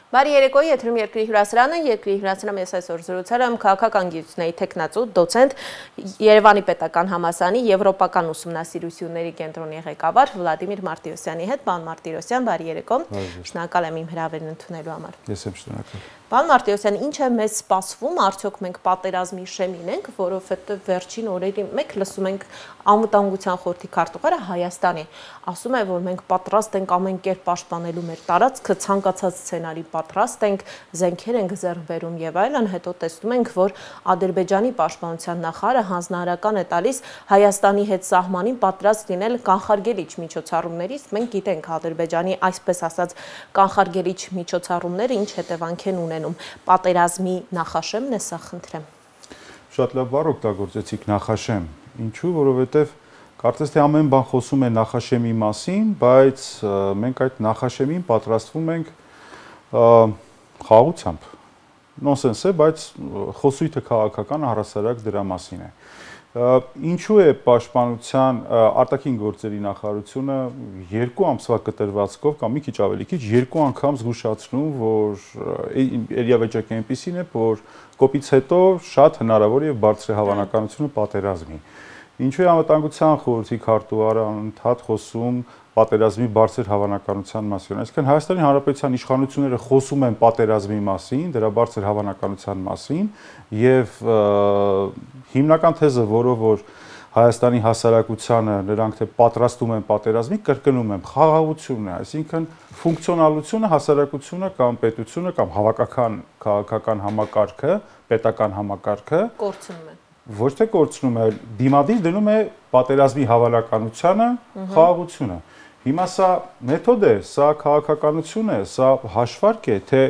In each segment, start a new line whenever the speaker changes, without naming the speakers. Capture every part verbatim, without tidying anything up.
Բարի երեկո, եթերում Երկրի հյուրասրանը, Երկրի հյուրասրամ ես այսօր զրուցել եմ քաղաքական գիտությունների թեկնածու, դոցենտ, Երևանի պետական համալսարանի եվրոպական ուսումնասիրությունների կենտրոնի ղեկավար Վլադիմիր Մարտիրոսյանի հետ։ Պարոն Մարտիրոսյան, բարի երեկո։ Շնորհակալ եմ իմ հրավերն ընդունելու համար։
Ես եմ շնորհակալ։
Պարոն Մարտիրոսյան, ինչ է մեզ սպասվում, արդյոք մենք պատերազմի շեմին ենք, որովհետև վերջին օրերի մեկ լսում ենք Անվտանգության խորհրդի քարտուղարը Հայաստանի ասում է, որ մենք պատրաստ ենք ամեն կերպ պաշտպանելու մեր տարածքը, ցանկացած սցենարի պատրաստ ենք, զենքեր ենք ձեռք բերում եւ այլն, հետո տեսնում ենք, որ Ադրբեջանի պաշտպանության նախարարը հանձնարարական է տալիս Հայաստանի հետ սահմանին պատրաստ լինել կանխարգելիչ միջոցառումներից։ Մենք գիտենք Ադրբեջանի այսպես ասած կանխարգելիչ միջոցառումները ինչ հետևանք են ունենում։ Պատերազմի նախաշեմն է սա, խնդրեմ։
Շատ լավ բառ օգտագործեցիք, նախաշեմ։ Ինչու, որովհետև կարծես թե ամեն բան խոսում է նախաշեմի մասին, բայց մենք այդ նախաշեմին պատրաստվում ենք խաղաղությամբ։ Նոնսենս է, բայց խոսույթը քաղաքական առհասարակ դրա մասին է։ Ինչու է պաշտպանության արտաքին գործերի նախարարությունը երկու ամսվա կտրվածքով կամ մի քիչ ավելի քիչ երկու անգամ զգուշացնում, որ էրիավեճակը այնպիսին է, որ կոպից հետո շատ հնարավոր է եւ բարձր է հավանականությունը պատերազմի։ Ինչու է Անվտանգության խորհրդի քարտուղարը անընդհատ խոսում պատերազմի բարձր հավանականության մասին։ Այսինքն Հայաստանի Հանրապետության իշխանությունները խոսում են պատերազմի մասին, դրա բարձր հավանականության մասին եւ հիմնական թեզը, որով որ Հայաստանի հասարակությանը նրանք թե պատրաստում են պատերազմի, կրկնում եմ, խաղաղությունն է, այսինքն ֆունկցիոնալությունը, հասարակությունը կամ պետությունը կամ հավաքական քաղաքական համակարգը, պետական համակարգը
կորցնում են։
Ոչ թե կորցնում է, դիմադիր դնում է պատերազմի հավանականությանը, խաղաղությունը։ Հիմա սա մեթոդ է, սա քաղաքականություն է, սա հաշվարկ է, թե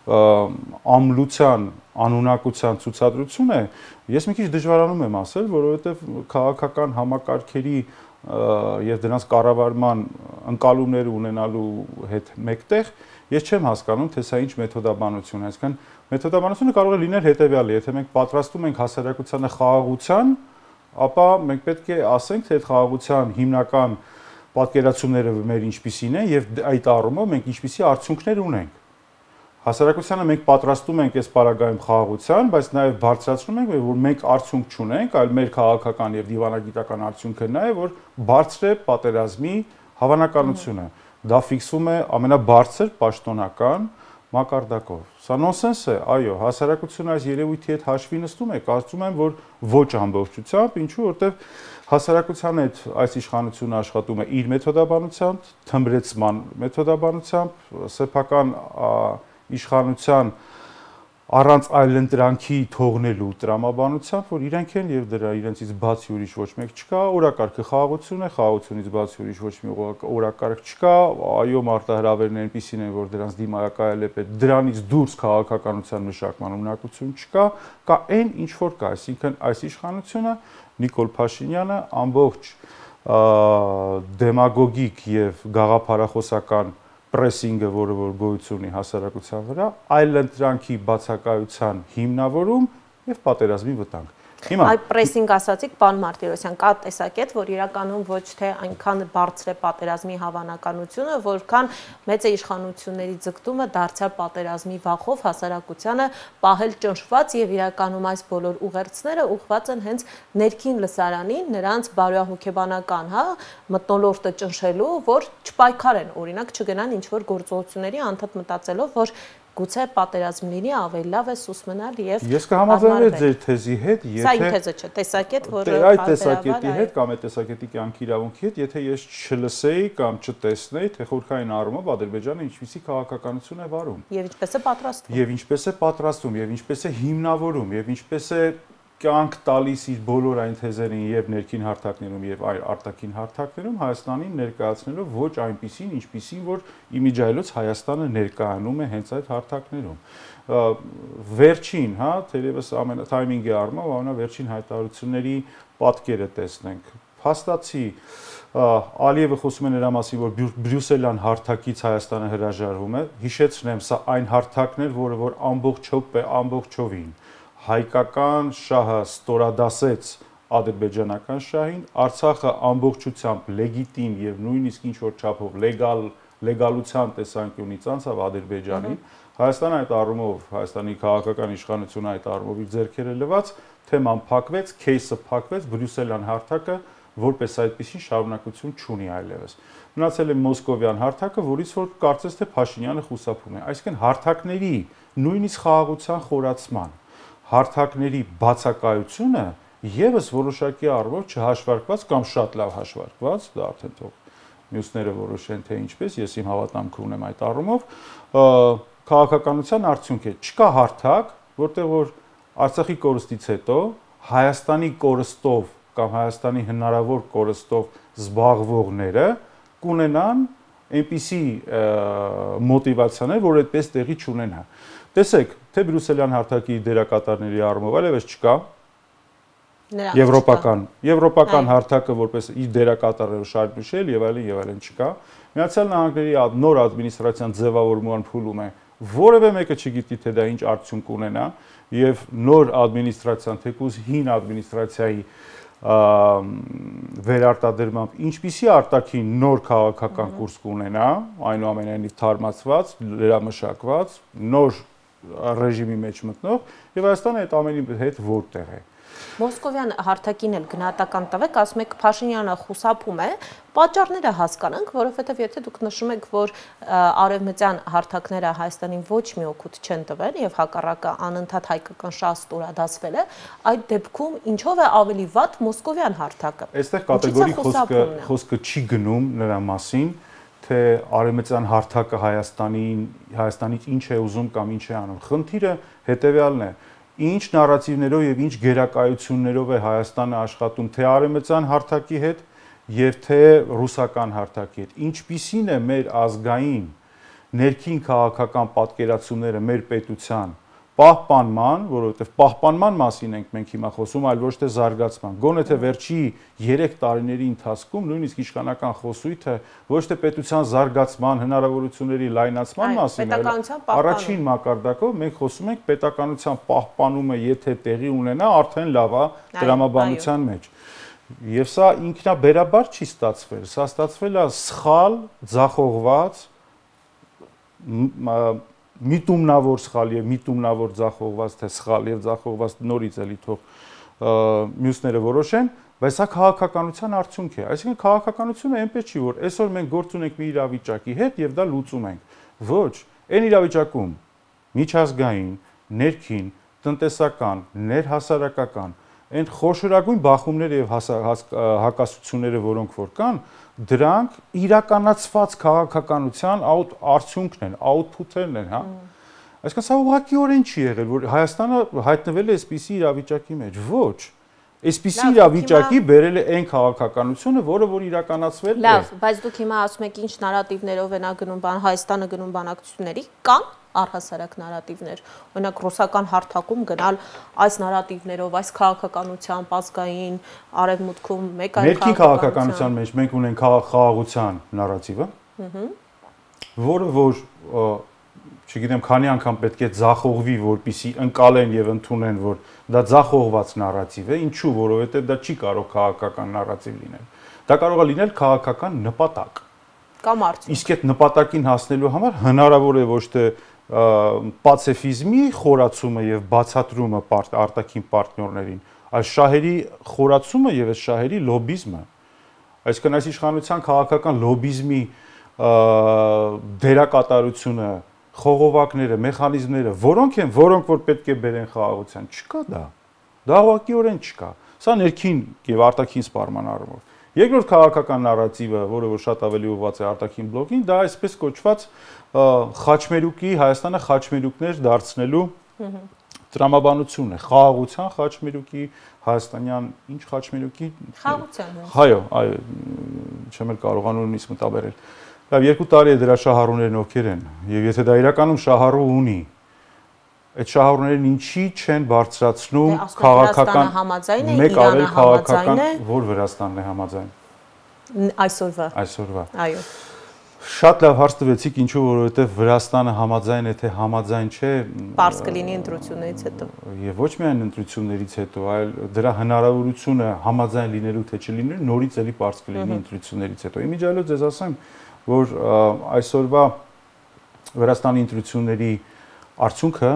ամլության, անունակության ցուցադրություն է։ Ես մի քիչ դժվարանում եմ ասել, որովհետև քաղաքական համակարգերի եւ դրանց կառավարման ընկալումներ ունենալու հետ մեկտեղ ես չեմ հասկանում, թե սա ինչ մեթոդաբանություն է, այսինքն մեթոդաբանությունը կարող է լինել հետեւյալը, եթե մենք պատրաստում ենք հասարակությանը խաղաղության, ապա մենք պետք է ասենք, թե այդ խաղաղության հիմնական պատկերացումները մեր ինչպիսին են եւ այդ առումով մենք ինչպիսի արդյունքներ ունենք։ Հասարակությանը մենք պատրաստում ենք այս պարագայում խաղաղության, բայց նաեւ բարձրացնում ենք, որ մենք արդյունք չունենք, այլ մեր քաղաքական եւ դիվանագիտական արդյունքը նա է, որ բարձր է պատերազմի հավանականությունը։ Դա ֆիքսվում է ամենաբարձր պաշտոնական մակարդակով։ Սա նոնսենս է, այո, հասարակությունը այս երևույթի հետ հաշվի նստում է, կարծում եմ, որ ոչ ամբողջությամբ, ինչու, որտեվ հասարակության հետ այս իշխանությունը աշխատում է իր մեթոդաբանությամբ, թմրեցման մեթոդաբանությամբ, սեփական իշխանության առանց այլընտրանքի թողնելու տրամաբանությամբ, որ իրենք են եւ դրա իրենցից բացի ուրիշ ոչ մեկ չկա, օրակարգը խաղաղություն է, խաղաղությունից բացի ուրիշ ոչ մի օրակարգ չկա, այո, մարտահրավերն այնպիսին են, որ դրանց դիմակայել է պետք, դրանից դուրս քաղաքականության մշակման ունակություն չկա, կա այն ինչ որ կա, այսինքն այս իշխանությունը Նիկոլ Փաշինյանը ամբողջ դեմագոգիկ եւ գաղափարախոսական պրեսինգը, որը որ գոյություն ունի հասարակության վրա, այլընտրանքի բացակայության հիմնավորում եւ պատերազմի վտանգ։ Հիմա
Այ պրեսինգ ասացիք, պարոն Մարտիրոսյան, կա տեսակետ, որ իրականում ոչ թե այնքան բարձր է պատերազմի հավանականությունը, որքան մեծ է իշխանությունների ձգտումը դարձյալ պատերազմի վախով հասարակությանը պահել ճնշված եւ իրականում այս բոլոր ուղերձները ուղղված են հենց ներքին լսարանին, նրանց բարոյահոգեբանական, հա, մթնոլորտը ճնշելու, որ չպայքարեն, օրինակ չգնան ինչ որ գործողությունների, անդադ մտածելով, որ գուցե պատերազմ լինի ավելի լավ է սուս մնալ եւ
Ես կհամաձայնեմ ձեր թեզի հետ, եթե
Սա իմ թեզը չէ, տեսակետ, որը
այդ տեսակետի հետ կամ այդ տեսակետի կյանքի իրավունքի հետ, եթե ես չլսեի կամ չտեսնեի, թե խորհրդային առումով Ադրբեջանը ինչպիսի քաղաքականություն է վարում։
Եվ ինչպես է պատրաստվում։
Եվ ինչպես է պատրաստվում, եւ ինչպես է հիմնավորում, եւ ինչպես է կյանք տալիս իր բոլոր այն թեզերին եւ ներքին հարթակներում եւ այլ արտաքին հարթակներում Հայաստանին ներկայացնելով ոչ այնպիսին, ինչպիսին որ իմիջայլոց Հայաստանը ներկայանում է հենց այդ հարթակներում։ Վերջին, հա, թերևս ամենա թայմինգի առումով ամենավերջին հայտարարությունների պատկերը տեսնենք։ Փաստացի Ալիևը խոսում է նրա մասին, որ Բրյուսելյան հարթակից Հայաստանը հրաժարվում է։ Հիշեցնեմ, սա այն հարթակն էր, որը որ ամբողջով է ամբողջովին հայկական շահը ստորադասեց ադրբեջանական շահին, Արցախը ամբողջությամբ լեգիտիմ եւ նույնիսկ ինչ որ չափով լեգալ լեգալության տեսանկյունից անցավ Ադրբեջանին, Հայաստանը այդ առումով, Հայաստանի քաղաքական իշխանությունը այդ առումով իր ձեռքերը լվաց, թեման փակվեց, кейսը փակվեց, Բրյուսելյան հարթակը որպես այդպեսին շարունակություն չունի այլևս։ Մնացել է Մոսկովյան հարթակը, որից որ կարծես թե Փաշինյանը խուսափում է։ Այսինքն հարթակների նույնիսկ խաղաղության խորացման, հարթակների բացակայությունը եւս որոշակի առումով չհաշվարկված կամ շատ լավ հաշվարկված, դա արդեն թող մյուսները որոշեն թե ինչպես, ես իմ հավատամքը ունեմ այդ առումով, քաղաքականության արդյունք է։ Չկա հարթակ, որտեղ որ Արցախի կորստից հետո Հայաստանի կորստով կամ Հայաստանի հնարավոր կորստով զբաղվողները կունենան այնպիսի մոտիվացիաներ, որ այդպես տեղի չունենա։ Տեսեք, թե Բրյուսելյան հարթակի դերակատարների առումով այլևս չկա Եվրոպական, Եվրոպական հարթակը որպես իր դերակատարը շարունակել եւ այլն եւ այլն չկա։ Միացյալ Նահանգների նոր ադմինիստրացիան ձևավորման փուլում է, որևէ մեկը չգիտի թե դա ինչ արդյունք կունենա եւ նոր ադմինիստրացիան թեկուզ հին ադմինիստրացիայի վերարտադրմամբ ինչպիսի արտաքին նոր քաղաքական կուրս կունենա, այնուամենայնիվ թարմացված, լրամշակված, նոր ռեժիմի մեջ մտնող եւ Հայաստանը այդ ամենի հետ որտեղ է։
Մոսկովյան հարթակին էլ գնահատական տվեք, ասում եք Փաշինյանը խուսափում է, պատճառները հասկանանք, որովհետև եթե դուք նշում եք, որ արևմտյան հարթակները Հայաստանին ոչ մի օգուտ չեն տվել եւ հակառակը անընդհատ հայկական շահը ստորադասվել է, այդ դեպքում ինչով է ավելի վատ Մոսկովյան հարթակը։
Այստեղ կատեգորիկ խոսքը խոսքը չի գնում նրա մասին, թե արևմտյան հարթակը Հայաստանին, Հայաստանից ինչ է ուզում կամ ինչ է անում։ Խնդիրը հետեւյալն է. ինչ նարատիվներով եւ ինչ գերակայություններով է Հայաստանը աշխատում թե արևմտյան հարթակի հետ եւ թե ռուսական հարթակի հետ։ Ինչպիսին է մեր ազգային ներքին քաղաքական պատկերացումները մեր պետության պահպանման, որովհետեւ պահպանման մասին ենք մենք հիմա խոսում, այլ ոչ թե զարգացման։ Գոնե թե վերջի երեք տարիների ընթացքում նույնիսկ իշխանական խոսույթը ոչ թե պետության զարգացման հնարավորությունների լայնացման մասին, այլ առաջին մակարդակով մենք խոսում ենք պետականության պահպանումը, եթե տեղի ունենա, արդեն լավ է տրամաբանության մեջ։ Եվ սա ինքնաբերաբար չի ստացվել, սա ստացվել է սխալ, ձախողված, միտումնավոր սխալ եւ միտումնավոր ձախողված թե սխալ եւ ձախողված նորից էլի թող մյուսները որոշեն, բայց սա քաղաքականության արդյունք է։ Այսինքն քաղաքականությունը այնպես չի, որ այսօր մենք գործ ունենք մի իրավիճակի հետ եւ դա լուծում ենք։ Ոչ, այն իրավիճակում միջազգային, ներքին, տնտեսական, ներհասարակական այն խոշորագույն բախումները եւ հակասությունները, որոնք որ կան, դրանք իրականացված քաղաքականության արդյունքն են, output-երն են, հա։ Այսինքն սա ուղղակիորեն չի եղել, որ Հայաստանը հայտնվել է այսպիսի իրավիճակի մեջ։ Ոչ։ Այսպիսի իրավիճակի բերել է այն քաղաքականությունը, որը որ իրականացվել է։
Լավ, բայց դուք հիմա ասում եք ինչ նարատիվներով են գնում բան Հայաստանը գնում բանակցությունների, կան առհասարակ նարատիվներ։ Օրինակ ռուսական հարթակում գնալ այս նարատիվներով, այս քաղաքականությամբ, ազգային արևմուտքում մեկ այլ
ներքին քաղաքականության մեջ մենք ունենք խաղաղության նարատիվը, որը որ չգիտեմ քանի անգամ պետք է ձախողվի, որպեսզի ընկալեն եւ ընդունեն, որ դա ձախողված նարատիվ է, ինչու, որովհետեւ դա չի կարող քաղաքական նարատիվ լինել։ Դա կարող է լինել քաղաքական նպատակ։
Կամ արդյունք։ Իսկ
այդ նպատակին հասնելու համար հնարավոր է ոչ թե պացիֆիզմի խորացումը եւ բացատրումը արտաքին պարտներներին, այլ շահերի խորացումը եւ այս շահերի լոբիզմը։ Այսինքն այս իշխանության քաղաքական լոբիզմի դերակատարությունը, խողովակները, մեխանիզմները, որոնք են, որոնք որ պետք է բերեն խաղաղության, չկա դա։ Դա ուղղակիորեն չկա։ Սա ներքին եւ արտաքին սպառման առումով։ Երկրորդ քաղաքական նարատիվը, որը որ շատ ավելի ուղղված է արտաքին բլոկին, դա այսպես կոչված խաչմերուկի, Հայաստանը խաչմերուկներ դարձնելու տրամաբանությունն է, խաղաղության խաչմերուկի, հայաստանյան ինչ խաչմերուկի։
Խաղաղության։
Այո, այո, չեմ էլ կարողանում նույնիսկ մտաբերել։ Լավ, երկու տարի է դրա շահառուներն ովքեր են, եւ եթե դա իրականում շահառու ունի, այդ շահառուներն ինչի չեն բարձրացնում քաղաքական մեկ առել քաղաքական, որ Վրաստանն է համաձայն։
Այսօրվա։
Այսօրվա։
Այո։
Շատ լավ հարց տվեցիք, ինչու, որովհետեւ Վրաստանը համաձայն է, թե համաձայն չէ։
Պարզ կլինի ընտրություններից հետո։
Եվ ոչ միայն ընտրություններից հետո, այլ դրա հնարավորությունը համաձայն լինելու թե չլինելու նորից էլի պարզ կլինի ընտրություններից հետո։ Իմիջիայլոց ձեզ ասեմ, որ այսօրվա Վրաստանի ընտրությունների արդյունքը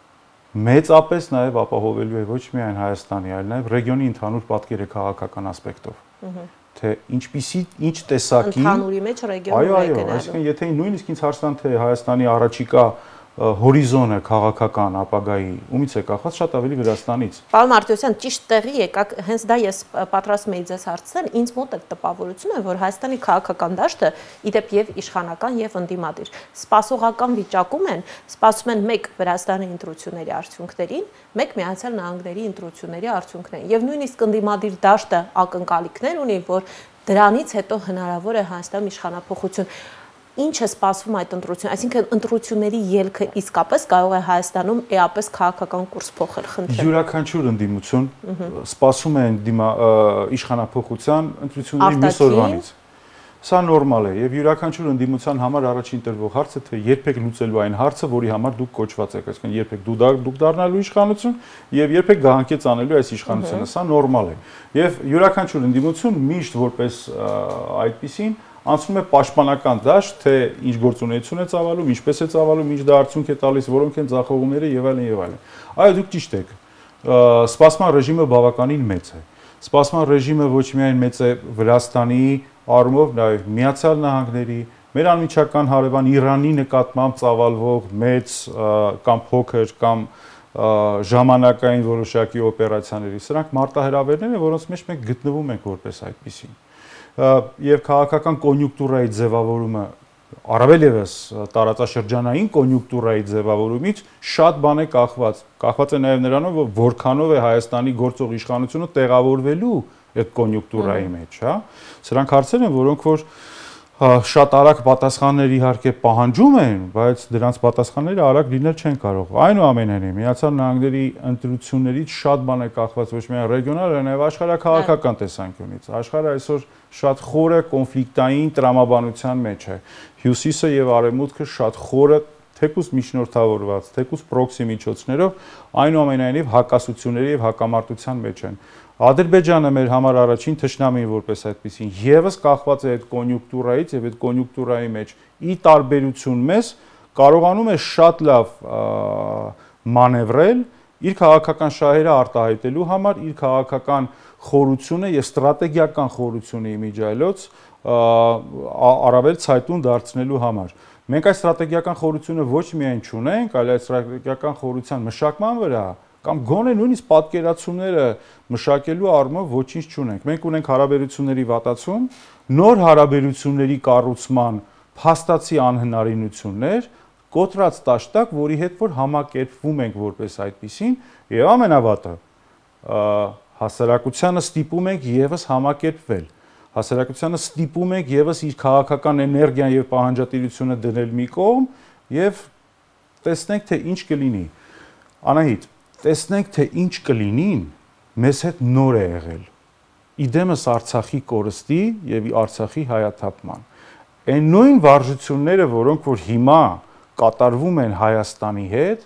մեծապես նաև ապահովելու է ոչ միայն Հայաստանի, այլ նաև ռեգիոնի ընդհանուր պատկերը քաղաքական ասպեկտով։ Թե ինչպիսի ինչ տեսակի
ընդհանուրի մեջ ռեգիոնը
այո, այո, այսինքն եթե նույնիսկ ինձ հարցան թե Հայաստանի առաջիկա հորիզոնը քաղաքական ապագայի ումից է կախված, շատ ավելի Վրաստանից։
Պարոն Մարտիրոսյան, ճիշտ տեղի եկաք, հենց դա ես պատրաստում էի ձեզ հարցնել, ինձ մոտ է տպավորությունը, որ Հայաստանի քաղաքական դաշտը իդեպ եւ իշխանական եւ ընդդիմադիր սպասողական վիճակում են, սպասում են մեկ Վրաստանի ընտրությունների արդյունքներին, մեկ Միացյալ Նահանգների ընտրությունների արդյունքներին։ Եվ նույնիսկ ընդդիմադիր դաշտը ակնկալիքներ ունի, որ դրանից հետո հնարավոր է Հայաստանում իշխանափոխություն։ Ինչ է սպասվում այդ ընտրություն, այսինքն ընտրությունների ելքը իսկապես կարող է Հայաստանում էապես քաղաքական կուրս փոխել, խնդրեմ։
Յուրաքանչյուր ընդդիմություն սպասում է իշխանափոխության ընտրությունների մյուս օրվանից։ Սա նորմալ է եւ յուրաքանչյուր ընդդիմության համար առաջին տրվող հարցը թե երբեք լուծելու այն հարցը, որի համար դուք կոչված եք, այսինքն երբեք դու դուք դառնալու իշխանություն եւ երբեք գահանքեց անելու այս իշխանությունը, սա նորմալ է։ Եվ յուրաքանչյուր ընդդիմություն միշտ որպես այդպիսին անցնում է պաշտպանական դաշտ, թե ինչ գործունեություն է ծավալում, ինչպես է ծավալում, ինչ դա արդյունք է տալիս, որոնք են ձախողումները եւ այլն եւ այլն։ Այո, դուք ճիշտ եք։ Սպասման ռեժիմը բավականին մեծ է։ Սպասման ռեժիմը ոչ միայն մեծ է Վրաստանի առումով, նաեւ Միացյալ Նահանգների, մեր անմիջական հարևան Իրանի նկատմամբ ծավալվող մեծ կամ փոքր կամ ժամանակային որոշակի օպերացիաների, սրանք մարտահրավերներ են, որոնց մեջ մենք գտնվում ենք որպես այդպիսին։ Եվ քաղաքական կոնյունկտուրայի ձևավորումը, առավել ևս տարածաշրջանային կոնյունկտուրայի ձևավորումից շատ բան է կախված։ Կախված է նաև նրանով, որ որքանով է Հայաստանի գործող իշխանությունը տեղավորվելու այդ կոնյունկտուրայի մեջ, հա։ Սրանք հարցեր են, որոնք որ շատ արագ պատասխաններ իհարկե պահանջում են, բայց դրանց պատասխանները արագ լինել չեն կարող։ Այնուամենայնիվ, Միացյալ Նահանգների ընտրություններից շատ բան է կախված ոչ միայն ռեգիոնալ, այլ նաև աշխարհաքաղաքական տեսանկյունից։ Աշխարհը այսօր շատ խորը կոնֆլիկտային տրամաբանության մեջ է։ Հյուսիսը եւ Արևմուտքը շատ խորը թեկուզ միջնորդավորված, թեկուզ պրոքսի միջոցներով, այնուամենայնիվ հակասությունների եւ հակամարտության մեջ են։ Ադրբեջանը մեր համար առաջին թշնամին որպես այդպեսին եւս կախված է այդ կոնյունկտուրայից եւ այդ կոնյունկտուրայի մեջ ի տարբերություն մեզ կարողանում է շատ լավ մանևրել իր քաղաքական շահերը արտահայտելու համար, իր քաղաքական խորությունը եւ ստրատեգիական խորությունը իմիջայլոց առավել ցայտուն դարձնելու համար։ Մենք այս ստրատեգիական խորությունը ոչ միայն չունենք, այլ այս ստրատեգիական խորության մշակման վրա կամ գոնե նույնիսկ պատկերացումները մշակելու առումով ոչինչ չունենք։ Մենք ունենք հարաբերությունների վատացում, նոր հարաբերությունների կառուցման փաստացի անհնարինություններ, կոտրած տաշտակ, որի հետ որ համակերպվում ենք որպես այդպիսին, եւ ամենավատը հասարակությանը ստիպում ենք եւս համակերպվել։ Հասարակությանը ստիպում ենք եւս իր քաղաքական էներգիան եւ պահանջատիրությունը դնել մի կողմ եւ տեսնենք թե ինչ կլինի։ Անահիտ, տեսնենք թե ինչ կլինին, մեզ հետ նոր է եղել։ Իդեմս Արցախի կորստի եւ Արցախի հայաթափման։ Այն նույն վարժությունները, որոնք որ հիմա կատարվում են Հայաստանի հետ,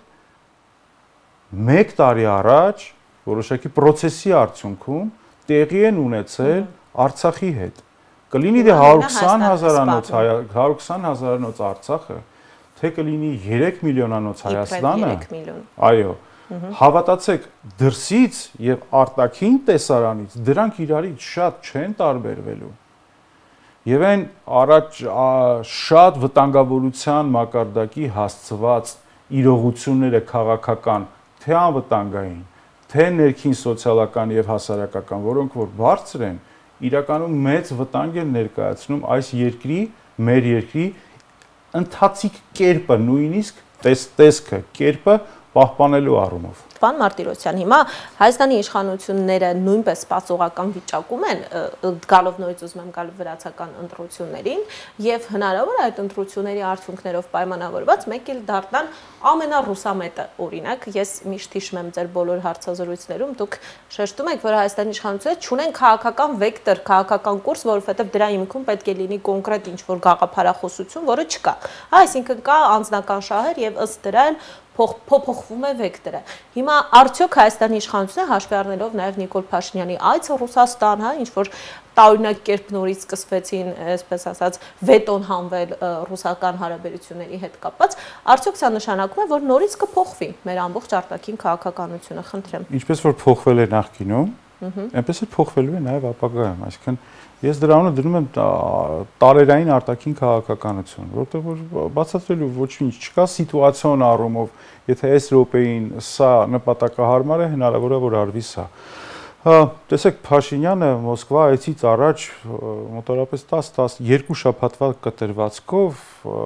մեկ տարի առաջ որոշակի process-ի արդյունքում տեղի են ունեցել Արցախի հետ։ Կլինի դե հարյուր քսան հազարանոց հարյուր քսան հազարանոց Արցախը, թե կլինի երեք միլիոնանոց Հայաստանը։ Այո։ Հավատացեք, դրսից եւ արտաքին տեսարանից դրանք իրարից շատ չեն տարբերվելու։ Եվ այն առաջ շատ վտանգավորության մակարդակի հասցված իրողությունները քաղաքական, թե անվտանգային, թե ներքին սոցիալական եւ հասարակական, որոնք որ բարձր են, իրականում մեծ վտանգ են ներկայացնում այս երկրի, մեր երկրի ընթացիկ կերպը, նույնիսկ տեսքը, կերպը պահպանելու առումով։
Պարոն Մարտիրոսյան, հիմա Հայաստանի իշխանությունները նույնպես սպասողական վիճակում են, գալով նորից ուզում եմ գալ վրացական ընտրություններին եւ հնարավոր է այդ ընտրությունների արդյունքներով պայմանավորված մեկ էլ դառնան ամենառուսամետը, օրինակ, ես միշտ հիշում եմ ձեր բոլոր հարցազրույցներում դուք շեշտում եք, որ Հայաստանի իշխանությունները չունեն քաղաքական վեկտոր, քաղաքական կուրս, որովհետեւ դրա հիմքում պետք է լինի կոնկրետ ինչ-որ գաղափարախոսություն, որը չկա։ Այսինքն կա անձնական շահեր եւ ըստ դրա փոփոխվում է վեկտորը։ Հիմա արդյոք Հայաստանի իշխանությունը հաշվի առնելով նաև Նիկոլ Փաշինյանի այցը Ռուսաստան, հա, ինչ որ տարօրինակ կերպ նորից սկսվեցին, այսպես ասած, վետոն հանվել ռուսական հարաբերությունների հետ կապված, արդյոք սա նշանակում է, որ նորից կփոխվի մեր ամբողջ արտաքին քաղաքականությունը, խնդրեմ։
Ինչպես որ փոխվել է նախկինում, այնպես էլ փոխվելու է նաև ապագայում, այսինքն ես դրա անունը դնում եմ տարերային արտաքին քաղաքականություն, որտեղ որ բացատրելու ոչինչ չկա սիտուացիոն առումով, եթե այս րոպեին սա նպատակահարմար է, հնարավոր է որ արվի սա։ Տեսեք, Փաշինյանը Մոսկվա այցից առաջ մոտավորապես տասը տասնյոթ շաբաթվա կտրվածքով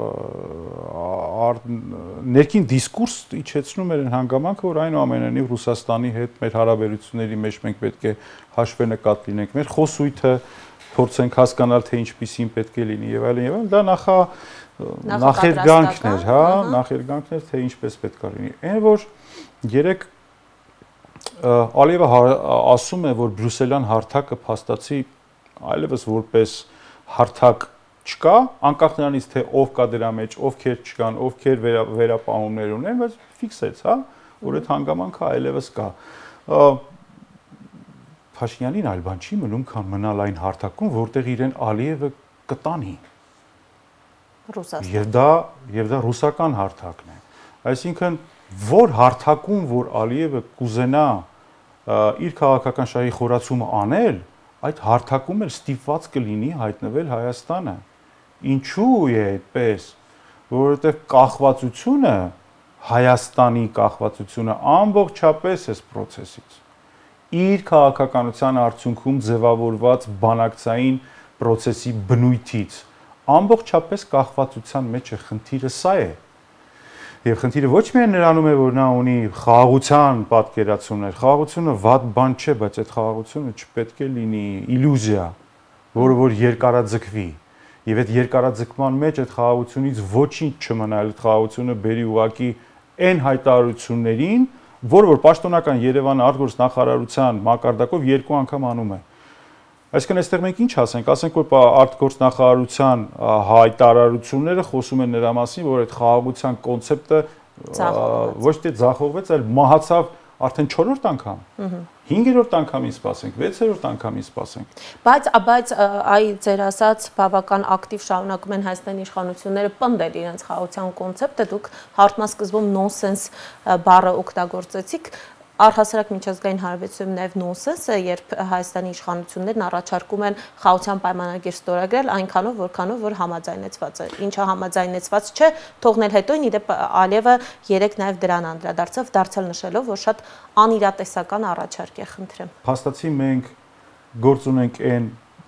ներքին դիսկուրս իջեցնում էր այն հանգամանքը, որ այնուամենայնիվ Ռուսաստանի հետ մեր հարաբերությունների մեջ մենք պետք է հաշվենկատ լինենք, մեր խոսույթը փորձենք հասկանալ, թե ինչպիսին պետք է լինի եւ այլն եւ այլն, դա նախա նախերգանքն էր, հա, նախերգանքն էր, թե ինչպես պետք է լինի։ Այն որ երեք Ալիևը ասում է, որ բրյուսելյան հարթակը փաստացի այլևս որպես հարթակ չկա, անկախ նրանից, թե ով կա դրա մեջ, ովքեր չկան, ովքեր վերապահումներ ունեն, բայց ֆիքսեց, հա, որ այդ հանգամանքը այլևս կա։ Փաշինյանին այլ բան չի մնում, քան մնալ այն հարթակում, որտեղ իրեն Ալիևը կտանի։
Ռուսաստան։
Եվ դա եւ դա ռուսական հարթակն է։ Այսինքն որ հարթակում, որ Ալիևը կուզենա իր քաղաքական շահի խորացումը անել, այդ հարթակում էլ ստիպված կլինի հայտնվել Հայաստանը։ Ինչու է այդպես, որովհետև կախվածությունը, Հայաստանի կախվածությունը ամբողջապես այս process-ից իր քաղաքականության արդյունքում ձևավորված բանակցային process-ի բնույթից ամբողջապես կախվածության մեջ է, խնդիրը սա է։ Եվ խնդիրը ոչ միայն նրանում է, որ նա ունի խաղաղության պատկերացումներ, խաղաղությունը վատ բան չէ, բայց այդ խաղաղությունը չպետք է լինի իլյուզիա, որը որ երկարաձգվի։ Եվ այդ երկարաձգման մեջ այդ խաղաղությունից ոչինչ չմնա, այդ խաղաղությունը բերի ուղղակի այն հայտարարություններին, որը որ պաշտոնական Երևանը արտգործ նախարարության մակարդակով երկու անգամ անում է։ Այսինքն այստեղ մենք ինչ ասենք, ասենք որ արտգործ նախարարության հայտարարությունները խոսում են նրա մասին, որ այդ խաղաղության կոնցեպտը ոչ թե ձախողվեց, այլ մահացավ արդեն չորրորդ անգամ, հինգերորդ անգամին սպասենք, վեցերորդ անգամին սպասենք։
Բայց բայց այ ձեր ասած բավական ակտիվ շարունակում են Հայաստանի իշխանությունները պնդել իրենց խաղաղության կոնցեպտը, դուք հարթմասկզբում նոնսենս բառը օգտագործեցիք, առհասարակ միջազգային հարաբերությունում նաև նոնսենս է, երբ Հայաստանի իշխանություններն առաջարկում են խաղաղության պայմանագիր ստորագրել այնքանով, որքանով որ համաձայնեցված է։ Ինչը համաձայնեցված չէ, թողնել հետո իդեպ Ալիևը երեք նաև դրան անդրադարձավ, դարձյալ նշելով, որ շատ անիրատեսական առաջարկ է, խնդրեմ։
Փաստացի մենք գործ ունենք այն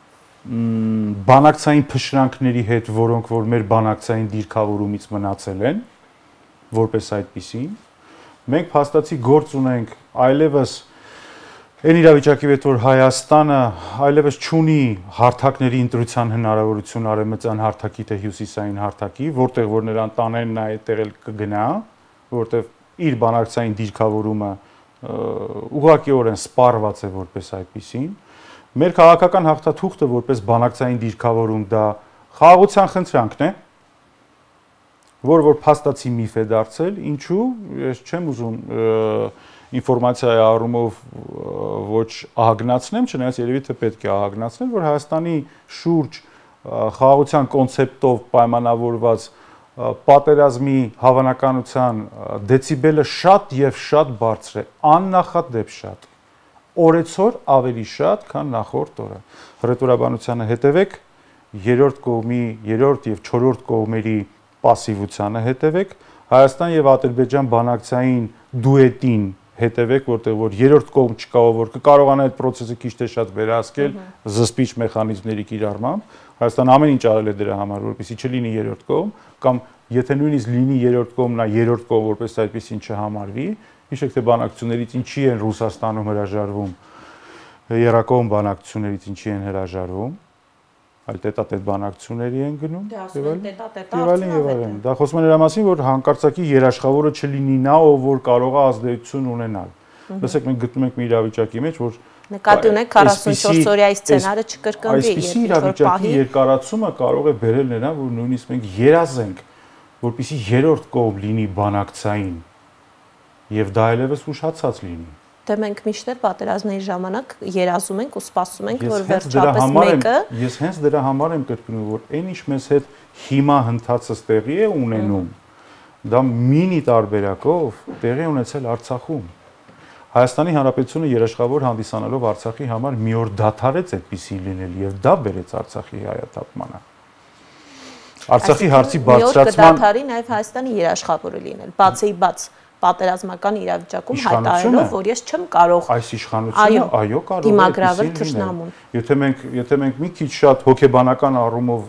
բանակցային փշրանքների հետ, որոնք որ մեր բանակցային դիրքավորումից մնացել են, որպես այդպիսին։ Մենք փաստացի գործ ունենք այլևս այն իրավիճակի հետ, որ Հայաստանը այլևս չունի հարթակների ընտրության հնարավորություն արևմտյան հարթակի թե հյուսիսային հարթակի, որտեղ որ նրան տանեն նա այդտեղ էլ կգնա, որտեղ իր բանակցային դիրքավորումը ուղղակիորեն սպառված է որպես այդպիսին։ Մեր քաղաքական հաղթաթուղթը որպես բանակցային դիրքավորում դա խաղաղության խնդրանքն է, որ որ փաստացի միֆ է դարձել, ինչու, ես չեմ ուզում ինֆորմացիայի առումով ոչ ահագնացնեմ, չնայած երևի թե պետք է ահագնացնել, որ Հայաստանի շուրջ խաղաղության կոնցեպտով պայմանավորված պատերազմի հավանականության դեցիբելը շատ եւ շատ բարձր է, աննախադեպ շատ, օրեցօր ավելի շատ, քան նախորդ օրը։ Հռետորաբանությանը հետևեք, երրորդ կողմի, երրորդ եւ չորրորդ կողմերի պասիվությանը հետևեք, Հայաստան եւ Ադրբեջան բանակցային դուետին հետևեք, որտեղ որ երրորդ կողմ չկա, որ կկարողանա այդ process-ը քիչ թե շատ վերահսկել զսպիչ մեխանիզմների կիրառմամբ։ Հայաստանը ամեն ինչ արել է դրա համար, որպեսզի չլինի երրորդ կողմ, կամ եթե նույնիսկ լինի երրորդ կողմ, նա երրորդ կողմ որպես այդպեսին չհամարվի։ Հիշեք, թե բանակցություններից ինչի են Ռուսաստանում հրաժարվում, երակողմ բանակցություններից ինչի են հրաժարվում, այլ տետատետ բանակցությունների են գնում,
եւ
այլն, եւ այլն։ Դա խոսում է նրա մասին, որ հանկարծակի երաշխավորը չլինի նա, ով որ կարող է ազդեցություն ունենալ։ Լսեք, մենք գտնում ենք մի իրավիճակի մեջ, որ
նկատի ունեք քառասունչորս օրյայի սցենարը չկրկնվի,
այսպիսի իրավիճակի երկարացումը կարող է բերել նրան, որ նույնիսկ մենք երազենք, որպեսզի երրորդ կողմ լինի բանակցային եւ դա այլևս ուշացած լինի։
Դե մենք միշտ պատերազմների ժամանակ երազում ենք ու սպասում ենք, որ
Ես հենց դրա
վերջապես
համար եմ,
մեկը
ես հենց դրա համար եմ կրկնում, որ այն ինչ մեզ հետ հիմա հնդածս տեղի է ունենում, դա մինի տարբերակով տեղի ունեցել Արցախում։ Հայաստանի Հանրապետությունը երաշխավոր հանդիսանալով Արցախի համար մի օր դադարեց այդպիսի լինել եւ դա բերեց Արցախի հայաթափմանը։ Արցախի հարցի բարձրացման
կդադարի նաև Հայաստանի երաշխավորը լինել, բացի բաց պատերազմական իրավիճակում հայտարարելով, որ ես չեմ կարող
այս իշխանությունը, այո, կարող է
դիմագրավել թշնամուն։
Եթե մենք, եթե մենք մի քիչ շատ հոգեբանական առումով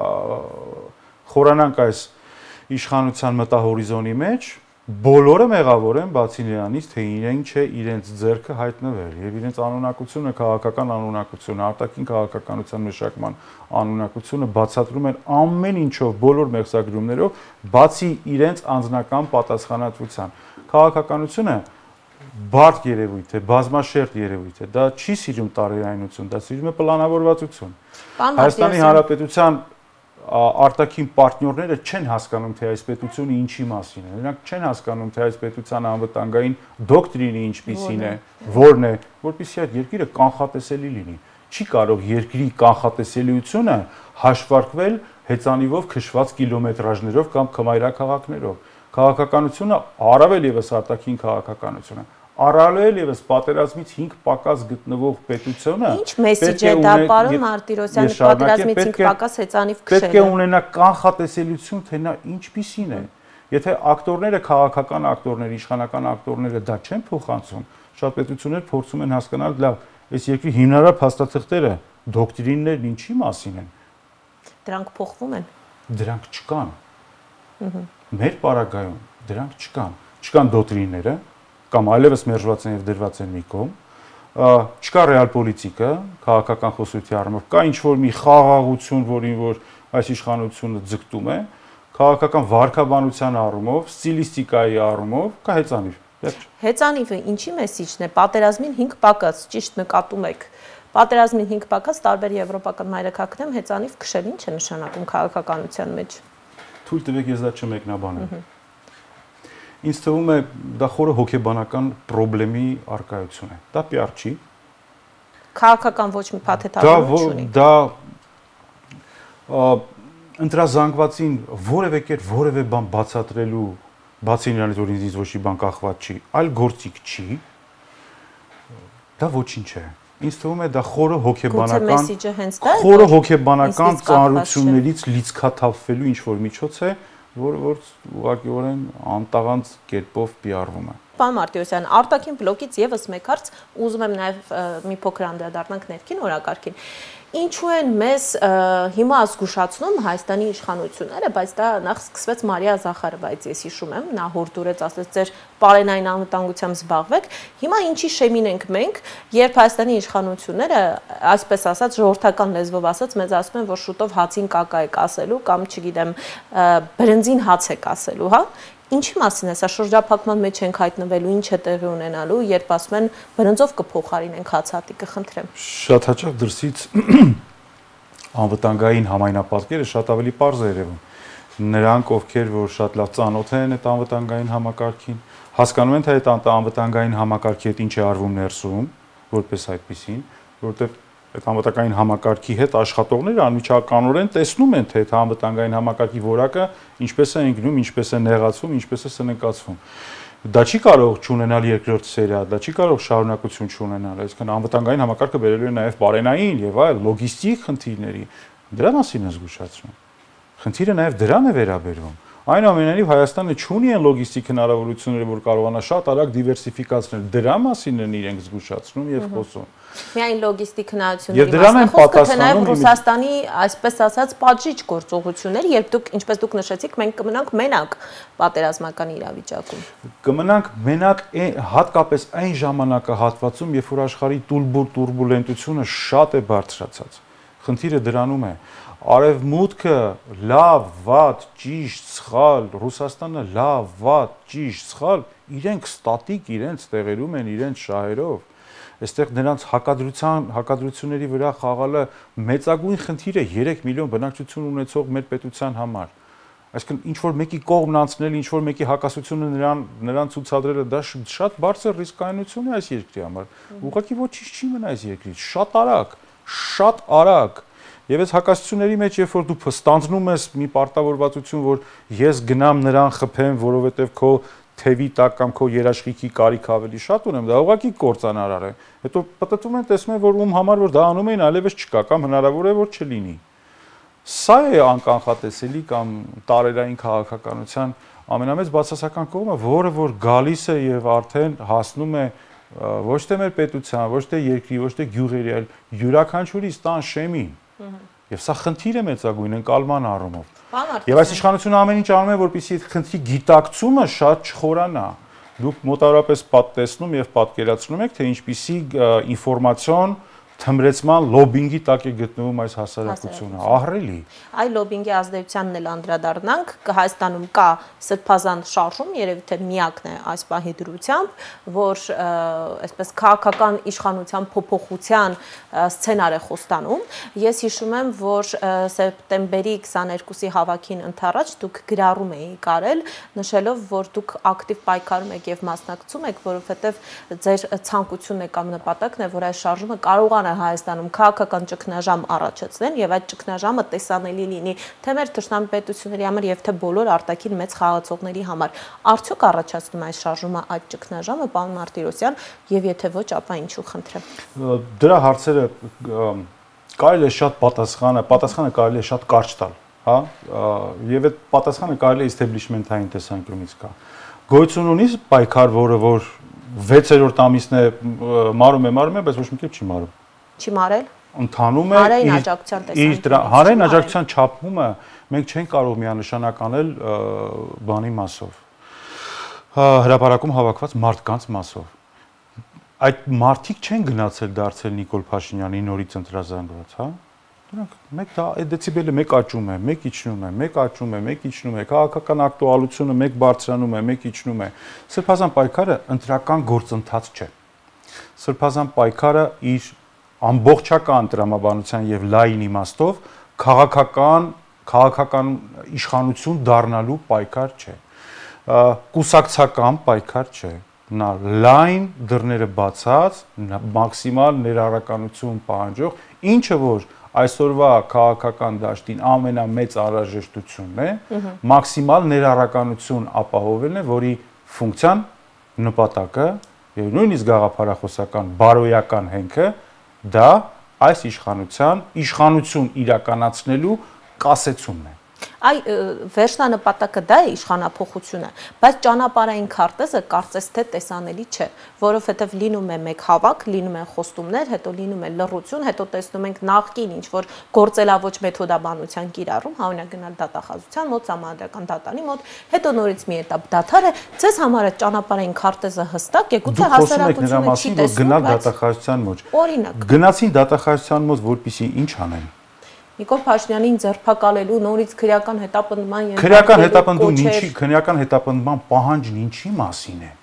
խորանանք այս իշխանության մտահորիզոնի մեջ, բոլորը մեղավոր են, բացի նրանից, թե իրենք չէ իրենց ձեռքը հայտնվել եւ իրենց անունակությունը, քաղաքական անունակությունը, արտաքին քաղաքականության մշակման անունակությունը բացատրում են ամեն ինչով, բոլոր մեղսագրումներով, բացի իրենց անձնական պատասխանատվության։ Քաղաքականությունը բարդ երևույթ է, բազմաշերտ երևույթ է, դա չի սիրում տարերայնություն, դա սիրում է պլանավորվածություն։ Հայաստանի Հանրապետության արտաքին պարտներները չեն հասկանում, թե այս պետությունը ինչի մասին է։ Նրանք չեն հասկանում, թե այս պետության անվտանգային դոկտրինը ինչպիսին է, որն է, որպեսզի այդ երկիրը կանխատեսելի լինի։ Չի կարող երկրի կանխատեսելիությունը հաշվարկվել հեծանիվով քշված կիլոմետրաժներով կամ քմայրաքաղաքներով։ Քաղաքականությունը, առավել եւս արտաքին քաղաքականությունը, առավել եւս պատերազմից հինգ պակաս գտնվող պետությունը
Ինչ մեսիջ է դա պարոն Մարտիրոսյանը, պատերազմից հինգ պակաս հեծանիվ քշելը։
Պետք է ունենա կանխատեսելիություն, թե նա ինչպիսին է։ Եթե ակտորները, քաղաքական ակտորները, իշխանական ակտորները դա չեն փոխանցում, շատ պետություններ փորձում են հասկանալ, լավ, այս երկրի հիմնարար փաստաթղթերը, դոկտրիններն ինչի մասին են։
Դրանք փոխվում են։
Դրանք չկան։ Մեր պարագայում դրանք չկան։ Չկան դոկտրինները, կամ այլևս մերժված են եւ դրված են մի կողմ, չկա ռեալ պոլիտիկա, քաղաքական խոսույթի առումով, կա ինչ-որ մի խաղաղություն, որին որ այս իշխանությունը ձգտում է, քաղաքական վարքաբանության առումով, ստիլիստիկայի առումով, կա հեծանիվ։
Հեծանիվը ինչի մեսիջն է, պատերազմին հինգ պակաս, ճիշտ նկատում եք։ Պատերազմին հինգ պակաս տարբեր եվրոպական մայրաքաղաքներում հեծանիվ քշել ինչ է նշանակում քաղաքականության մեջ։
Թույլ տվեք ես դա չմեկնաբանեմ։ Ինձ թվում է դա խորը հոգեբանական խնդրի առկայություն է։ Դա պիար չի։
Քաղաքական ոչ մի փաթեթավորություն չունի։
Դա ընտրազանգվածին որևէ կերպ որևէ բան բացատրելու, բացի նրանից, որ ինձ ոչ մի բան կախված չի, այլ գործիք չի։ Դա ոչինչ է։ Ինձ թվում է դա խորը հոգեբանական խորը հոգեբանական ծանրություններից լիցքաթափվելու ինչ որ միջոց է, որը որ ուղղակիորեն անտաղանց կերպով պիարվում է։
Պարոն Մարտիրոսյան, արտաքին բլոկից եւս մեկ հարց, ուզում եմ նաեւ մի փոքր անդրադառնանք ներքին օրակարգին։ Ինչու են մեզ հիմա զգուշացնում Հայաստանի իշխանությունները, բայց դա նախ սկսվեց Մարիա Զախարովայից, ես հիշում եմ, նա հորդորեց, ասեց ձեր պարենային անվտանգությամբ զբաղվեք։ Հիմա ինչի շեմին ենք մենք, երբ Հայաստանի իշխանությունները, այսպես ասած, ժողովրդական լեզվով ասած, մեզ ասում են, որ շուտով հացին կակա եք ասելու կամ, չգիտեմ, բրնձին հաց եք ասելու, հա։ Ինչի մասին է սա, շրջափակման մեջ ենք հայտնվելու, ինչ է տեղի ունենալու, երբ ասում են բրնձով կփոխարինենք հացատիկը, խնդրեմ։
Շատ հաճախ դրսից անվտանգային համայնապատկերը շատ ավելի պարզ է երևում։ Նրանք, ովքեր որ շատ լավ ծանոթ են այդ անվտանգային համակարգին, հասկանում են, թե այդ անվտանգային համակարգի հետ ինչ է արվում ներսում, որպես այդպեսին, որովհետև այդ անվտանգային համակարգի հետ աշխատողները անմիջականորեն տեսնում են, թե այդ անվտանգային համակարգի որակը ինչպես է ընկնում, ինչպես է նեղացվում, ինչպես է սննկացվում։ Դա չի կարող չունենալ երկրորդ սերիա, դա չի կարող շարունակություն չունենալ, այսինքն անվտանգային համակարգը բերելու է նաև բարենային եւ այլ լոգիստիկ խնդիրների։ Դրա մասին է զգուշացնում։ Խնդիրը նաև դրան է վերաբերվում։ Այնուամենայնիվ Հայաստանը չունի այն լոգիստիկ հնարավորությունները, որ կարողանա շատ արագ դիվերսիֆիկացնել։ Դրա մասին են իրենք զգուշացնում եւ խոսում։
Միայն լոգիստիկ հնարավորությունների մասին խոսքը, թե նաև Ռուսաստանի, այսպես ասած, պատժիչ գործողություններ, երբ դուք, ինչպես դուք նշեցիք, մենք կմնանք մենակ պատերազմական իրավիճակում։
Կմնանք մենակ հատկապես այն ժամանակահատվածում, երբ որ աշխարհի տուրբուր տուրբուլենտությունը շատ է բարձրացած։ Խնդիրը դրանում է։ Արևմուտքը լավ, վատ, ճիշտ, սխալ, Ռուսաստանը լավ, վատ, ճիշտ, սխալ, իրենք ստատիկ իրենց տեղերում են, իրենց շահերով։ Այստեղ նրանց հակադրության, հակադրությունների վրա խաղալը մեծագույն խնդիր է երեք միլիոն բնակչություն ունեցող մեր պետության համար։ Այսինքն ինչ որ մեկի կողմն անցնել, ինչ որ մեկի հակասությունը նրան նրան ցուցադրելը դա շատ բարձր ռիսկայնություն է այս երկրի համար։ Ուղղակի ոչինչ չի մնա այս երկրից, շատ արագ, շատ արագ։ Եվ այս հակասությունների մեջ, երբ որ դու ստանձնում ես մի պարտավորվածություն, որ ես գնամ նրան խփեմ, որովհետև քո թևի տակ կամ քո երաշխիքի կարիք ավելի շատ ունեմ, դա ուղղակի կործանարար է։ Հետո պատտվում են, տեսնում են, որ ում համար որ դա անում էին, այլևս չկա կամ հնարավոր է որ չլինի։ Սա է անկանխատեսելի կամ տարերային քաղաքականության ամենամեծ բացասական կողմը, որը որ գալիս է եւ արդեն հասնում է ոչ թե մեր պետության, ոչ թե երկրի, ոչ թե գյուղերի, այլ յուրաքանչյուրի ստան շեմին։ Եվ սա խնդիր է մեծագույն ընկալման առումով։ Եվ այս իշխանությունը ամեն ինչ անում է, որպեսզի այդ խնդրի գիտակցումը շատ չխորանա։ Դուք մոտավորապես պատտեսնում եւ պատկերացնում եք, թե ինչպիսի ինֆորմացիոն թմրեցման լոբինգի տակ է գտնվում այս հասարակությունը, ահռելի։
Այ լոբինգի ազդեցությանն էլ անդրադառնանք, Հայաստանում կա սրբազան շարժում, երևի թե միակն է այս պահի դրությամբ, որ այսպես քաղաքական իշխանության փոփոխության սցենար է խոստանում։ Ես հիշում եմ, որ սեպտեմբերի քսաներկուսի հավաքին ընթառաջ դուք գրառում էիք արել, նշելով, որ դուք ակտիվ պայքարում եք եւ մասնակցում եք, որովհետեւ ձեր ցանկությունն է կամ նպատակն է, որ այս շարժումը կարողանա Հայաստանում քաղաքական ճգնաժամ առաջացնեն եւ այդ ճգնաժամը տեսանելի լինի թե մեր թշնամի պետությունների համար եւ թե բոլոր արտաքին մեծ խաղացողների համար։ Արդյոք առաջացնում է այս շարժումը այդ ճգնաժամը, պարոն Մարտիրոսյան, եւ եթե ոչ, ապա ինչու խնդրեմ։
Դրա հարցերը կարելի է շատ պատասխանը, պատասխանը կարելի է շատ կարճ տալ, հա, եւ այդ պատասխանը կարելի է establishment-ային տեսանկյունից կա։ Գոյություն ունի պայքար, որը որ վեցերորդ ամիսն է մարում է, մարում է, բայց ոչ մի կերպ չի մարում։
Չի մարել։
Ընթանում է իր հանրային աջակցության չափումը մենք չենք կարող միանշանակ անել բանի մասով։ Հրապարակում հավաքված մարդկանց մասով։ Այդ մարդիկ չեն գնացել դարձել Նիկոլ Փաշինյանի նորից ընտրազանգված, հա։ Դրանք մեկ դա դեցիբելը մեկ աճում է, մեկ իջնում է, մեկ աճում է, մեկ իջնում է, քաղաքական ակտուալությունը մեկ բարձրանում է, մեկ իջնում է։ Սրբազան պայքարը ընտրական գործընթաց չէ։ Սրբազան պայքարը իր ամբողջական տրամաբանության եւ լայն իմաստով քաղաքական քաղաքական իշխանություն դառնալու պայքար չէ։ Կուսակցական պայքար չէ։ Նա լայն դռները բացած, մաքսիմալ ներառականություն պահանջող, ինչը որ այսօրվա քաղաքական դաշտին ամենամեծ անհրաժեշտությունն է, մաքսիմալ ներառականություն ապահովելն է, որի ֆունկցիան, նպատակը եւ նույնիսկ գաղափարախոսական բարոյական հենքը դա այս իշխանության իշխանություն իրականացնելու կասեցումն է։
Այ վերջնանպատակը դա է իշխանափոխությունը, բայց ճանապարհային քարտեզը կարծես թե տեսանելի չէ, որովհետև լինում է մեկ հավաք, լինում են խոստումներ, հետո լինում է լռություն, հետո տեսնում ենք նախկին ինչ որ գործելավոճ մեթոդաբանության կիրառում, հավանաբար գնալ դատախազության մոտ, համանդրական դատանի մոտ, հետո նորից մի էտապ դաթար է, ձեզ համար է ճանապարհային քարտեզը հստակ է, գուցե հասարակությունը չի տեսնում,
գնալ դատախազության մոտ։
Օրինակ։
Գնացին դատախազության մոտ, որպեսզի ինչ անեն։
Նիկոլ Փաշինյանին ձերբակալելու նորից քրեական հետապնդման
ենթարկելու քրեական հետապնդում ինչի քրեական հետապնդման պահանջն ինչի մասին է։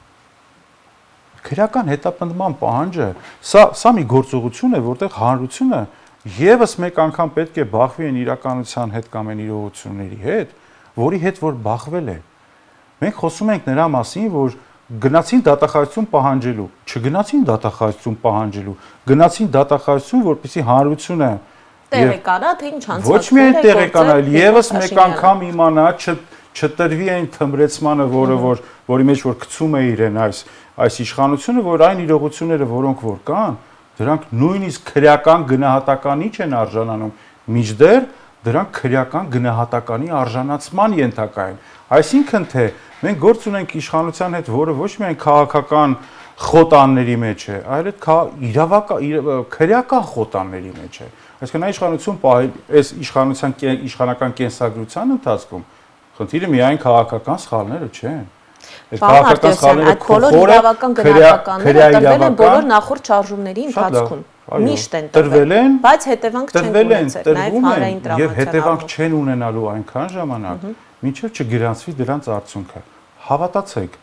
Քրեական հետապնդման պահանջը սա սա մի գործողություն է, որտեղ հանրությունը եւս մեկ անգամ պետք է բախվի այն իրականության հետ կամ այն իրողությունների հետ, որի հետ որ բախվել է։ Մենք խոսում ենք նրա մասին, որ գնացին դատախազություն պահանջելու, չգնացին դատախազություն պահանջելու, գնացին դատախազություն, որպեսզի հանրությունը
տեղեկանա, թե ինչ անցած
ոչ միայն տեղեկանա, այլ եւս մեկ անգամ իմանա, չտրվի այն թմրեցմանը, որը որ որի մեջ որ գցում է իրեն այս այս իշխանությունը, որ այն իրողությունները, որոնք որ կան, դրանք նույնիսկ քրեական գնահատականի չեն արժանանում, միջդեռ դրանք քրեական գնահատականի արժանացման ենթակա են։ Այսինքն թե մենք գործ ունենք իշխանության հետ, որը ոչ միայն քաղաքական խոտանների մեջ է, այլ իրավական քրեական խոտանների մեջ է։ Այսինքն այն իշխանություն պահել, այս իշխանության իշխանական կենսագրության ընթացքում խնդիրը միայն քաղաքական սխալները չեն։
Այդ քաղաքական սխալները բոլոր իրավական գնահատականները տրվել են բոլոր նախորդ շարժումների ընթացքում։ Միշտ են
տրվել են,
բայց հետևանք չեն ունեցել, նաև հանրային տրամադրության
եւ հետևանք չեն ունենալու այնքան ժամանակ, մինչեւ չգրանցվի դրանց արդյունքը։ Հավատացեք,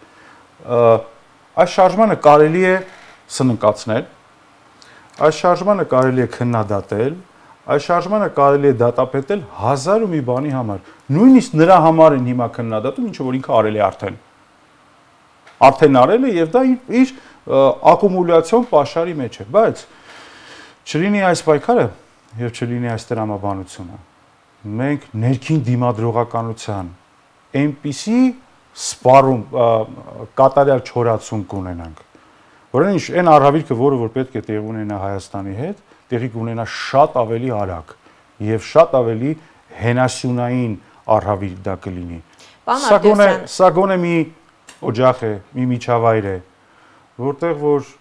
այս շարժմանը կարելի է սննկացնել, այս շարժմանը կարելի է քննադատել, այս շարժմանը կարելի է դատապետել հազար ու մի բանի համար։ Նույնիսկ նրա համար են հիմա քննադատում, ինչը որ ինքը արել է արդեն։ Արդեն արել է եւ դա իր, իր ակումուլյացիոն պաշարի մեջ է, բայց չլինի այս պայքարը եւ չլինի այս տրամաբանությունը։ Մենք ներքին դիմադրողականության այնպիսի սպառում կատարյալ չորացում կունենանք, որն ինչ այն առավիլքը, որը որ պետք է տեղի ունենա Հայաստանի հետ, տեղի կունենա շատ ավելի արագ եւ շատ ավելի հենասյունային առավիլ դա կլինի։ Սա գոնե սա գոնե մի օջախ է, մի միջավայր է, որտեղ որ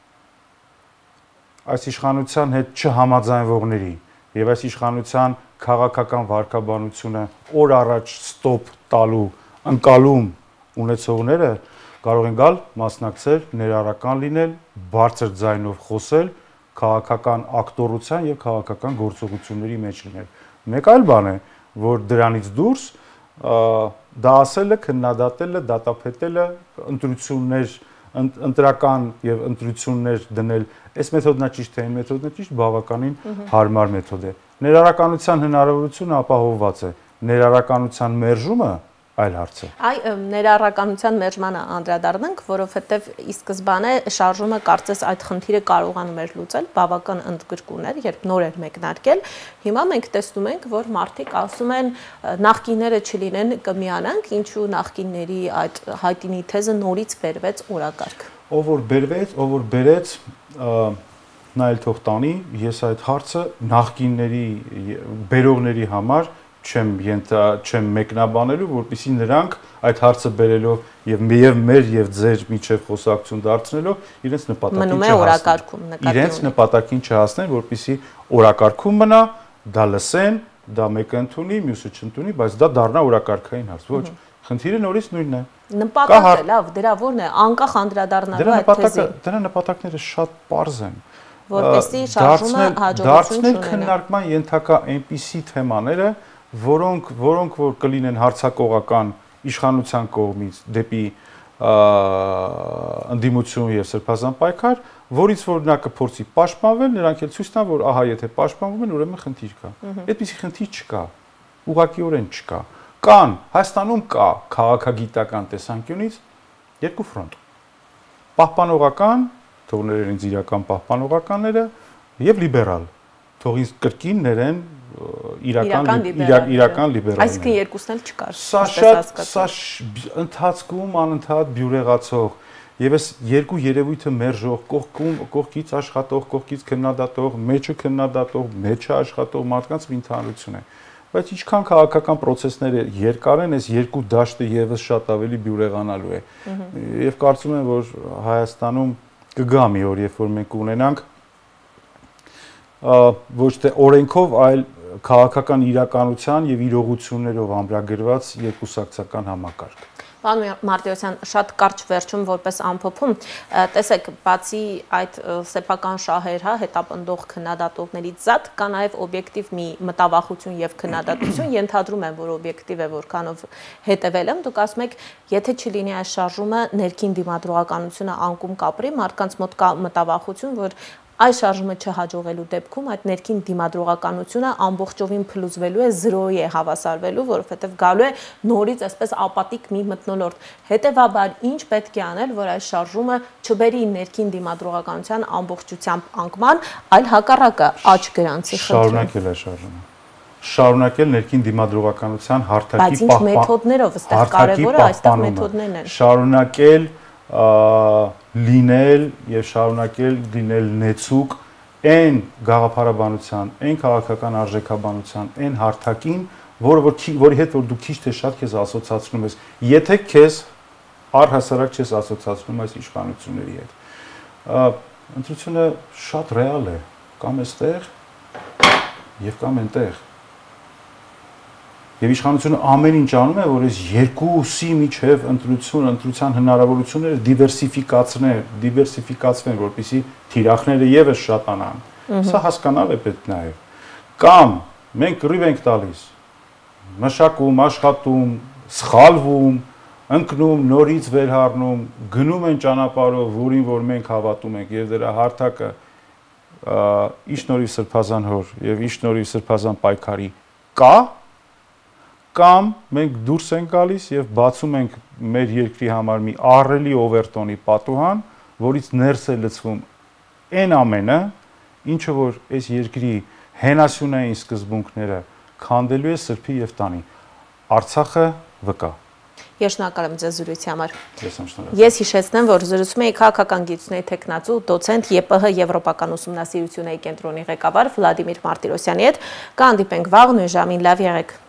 այս իշխանության հետ չհամաձայնվողների եւ այս իշխանության քաղաքական վարկաբանությունը օր առաջ ստոպ տալու ընկալում ունեցողները կարող են գալ մասնակցել, ներառական լինել, բարձր ձայնով խոսել, քաղաքական ակտորության եւ քաղաքական գործողությունների մեջ լինել։ Մեկ այլ բան է, որ դրանից դուրս դա ասելը, քննադատելը, դատապետելը, ընտրություններ, ընտրական եւ ընտրություններ դնել, այս մեթոդն է ճիշտ թե այն մեթոդն է ճիշտ, բավականին հարմար մեթոդ է։ Ներառականության հնարավորությունը ապահովված է, ներառականության մերժումը այլ հարց է։
Այ ներառականության մերժմանը անդրադառնանք, որովհետև ի սկզբանե շարժումը կարծես այդ խնդիրը կարողանում էր լուծել, բավական ընդգրկուն էր, երբ նոր էր մեկնարկել։ Հիմա մենք տեսնում ենք, որ մարդիկ ասում են նախկինները չլինեն, կմիանանք, ինչու նախկինների այդ հայտինի թեզը նորից բերվեց օրակարգ։
Ով որ բերվեց, ով որ բերեց, նա էլ թող տանի, ես այդ հարցը նախկինների բերողների համար չեմ ենթա չեմ մեկնաբանելու, որպեսզի նրանք այդ հարցը բերելով եւ միև մեր եւ ձեր միջև խոսակցություն դարձնելով իրենց նպատակին չհասնեն։ Իրենց նպատակին չհասնեն, որպեսզի օրակարգում մնա, դա լսեն, դա մեկը ընդունի, մյուսը չընդունի, բայց դա դառնա օրակարգային հարց։ Ոչ, խնդիրը նորից նույնն է։
Նպատակը լավ, դրա որն է, անկախ անդրադառնալու այդ թեզի։
Դրա նպատակները շատ պարզ են։
Որպեսզի շարժումը հաջողություն
ունենա։ Քննարկման ենթակա այնպիսի թեմաները, որոնք որոնք որ կլինեն հարցակողական իշխանության կողմից դեպի ընդդիմություն եւ սրբազան պայքար, որից որ նա կփորձի պաշտպանվել, նրանք էլ ցույց տան, որ ահա եթե պաշտպանվում են, ուրեմն խնդիր կա։ Այդպիսի խնդիր չկա, ուղղակիորեն չկա։ Կան, Հայաստանում կա քաղաքագիտական տեսանկյունից երկու ֆրոնտ։ Պահպանողական, թողներ ինձ իրական պահպանողականները եւ լիբերալ, թող ինձ կրկին ներեն իրական իրական լիբերալները։
Այսինքն երկուսն էլ չկար։
Սա շատ սա ընթացքում անընդհատ բյուրեղացող եւ այս երկու երևույթը մերժող, կողքում կողքից աշխատող, կողքից քննադատող, մեջը քննադատող, մեջը աշխատող մարդկանց մի ընդհանրություն է։ Բայց ինչքան քաղաքական process-ները երկար են, այս երկու դաշտը եւս շատ ավելի բյուրեղանալու է։ Եվ կարծում եմ, որ Հայաստանում կգա մի օր, երբ որ մենք ունենանք ոչ թե օրենքով, այլ քաղաքական իրականության եւ իրողություններով ամրագրված երկուսակցական համակարգ։
Պարոն Մարտիրոսյան, շատ կարճ վերջում որպես ամփոփում, տեսեք, բացի այդ սեփական շահեր, հա, հետապնդող քննադատողներից զատ կա նաև օբյեկտիվ մի մտավախություն եւ քննադատություն, ենթադրում եմ, որ օբյեկտիվ է, որքանով հետևել եմ, դուք ասում եք, եթե չլինի այս շարժումը, ներքին դիմադրողականությունը անկում կապրի, մարդկանց մոտ կա մտավախություն, որ այս շարժումը չհաջողելու դեպքում այդ ներքին դիմադրողականությունը ամբողջովին փլուզվելու է, զրոյի է հավասարվելու, որովհետև գալու է նորից այսպես ապատիկ մի մթնոլորտ։ Հետևաբար ինչ պետք է անել, որ այս շարժումը չբերի ներքին դիմադրողականության ամբողջությամբ անկման, այլ հակառակը աճ գրանցի խնդրում։
Շարունակել է շարժումը։ Շարունակել ներքին դիմադրողականության հարթակի
պահպան։ Բայց ինչ մեթոդներով, այստեղ կարևորը այստեղ մեթոդներն են։
Շարունակել լինել եւ շարունակել լինել նեցուկ այն գաղափարաբանության, այն քաղաքական արժեքաբանության, այն հարթակին, որը որ որի հետ որ դու քիչ թե շատ քեզ ասոցիացնում ես, եթե քեզ առհասարակ չես ասոցիացնում այս իշխանությունների հետ։ Ընտրությունը շատ ռեալ է, կամ այստեղ եւ կամ այնտեղ։ Եվ իշխանությունը ամեն ինչ անում է, որ այս երկուսի միջև ընտրություն, ընտրության հնարավորությունները դիվերսիֆիկացնեն, դիվերսիֆիկացվեն, որպեսզի թիրախները եւս շատանան։ Սա հասկանալ է պետք նաեւ։ Կամ մենք կռիվ ենք տալիս, մշակում, աշխատում, սխալվում, ընկնում, նորից վերհառնում, գնում են ճանապարհով, որին որ մենք հավատում ենք, եւ դրա հարթակը իշնորհիվ Սրբազան հոր եւ իշնորհիվ Սրբազան պայքարի կա, կամ մենք դուրս ենք գալիս եւ բացում ենք մեր երկրի համար մի ահռելի օվերտոնի պատուհան, որից ներս է լցվում այն ամենը, ինչը որ այս երկրի հենասյունային սկզբունքները քանդելու է սրբի եւ տանի։ Արցախը վկա։
Ես շնորհակալ եմ ձեզ զրույցի համար։
Ես եմ շնորհակալ։
Ես հիշեցնեմ, որ զրուցում էի քաղաքական գիտությունների թեկնածու, դոցենտ ԵՊՀ Եվրոպական ուսումնասիրությունների կենտրոնի ղեկավար Վլադիմիր Մարտիրոսյանի հետ։ Կհանդիպենք վաղ նույն ժամին, լավ եղեք։